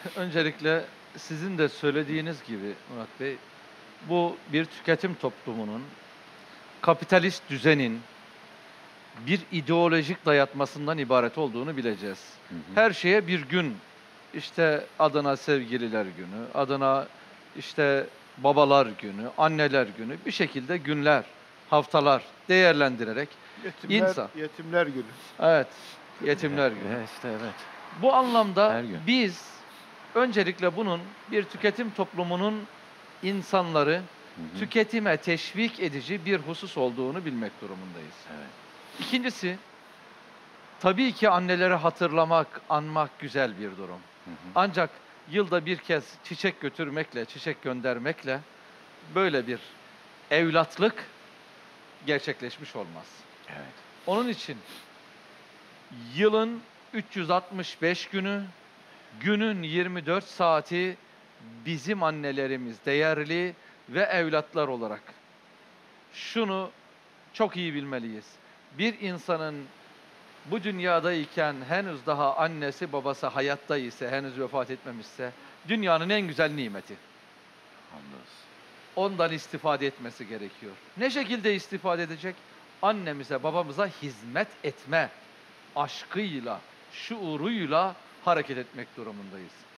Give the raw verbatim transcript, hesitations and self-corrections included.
Öncelikle sizin de söylediğiniz gibi Murat Bey, bu bir tüketim toplumunun, kapitalist düzenin bir ideolojik dayatmasından ibaret olduğunu bileceğiz. Hı hı. Her şeye bir gün, işte adına sevgililer günü, adına işte babalar günü, anneler günü, bir şekilde günler, haftalar değerlendirerek Yetimler insan, yetimler günü. evet, Evet, yetimler günü. eee, işte evet. Bu anlamda Her gün. biz öncelikle bunun bir tüketim toplumunun insanları Hı hı. tüketime teşvik edici bir husus olduğunu bilmek durumundayız. Evet. İkincisi, tabii ki anneleri hatırlamak, anmak güzel bir durum. Hı hı. Ancak yılda bir kez çiçek götürmekle, çiçek göndermekle böyle bir evlatlık gerçekleşmiş olmaz. Evet. Onun için yılın üç yüz altmış beş günü, günün yirmi dört saati bizim annelerimiz değerli ve evlatlar olarak. Şunu çok iyi bilmeliyiz. Bir insanın bu dünyadayken henüz daha annesi babası hayatta ise, henüz vefat etmemişse dünyanın en güzel nimeti. Hamdolsun. Ondan istifade etmesi gerekiyor. Ne şekilde istifade edecek? Annemize, babamıza hizmet etme aşkıyla, şuuruyla hareket etmek durumundayız.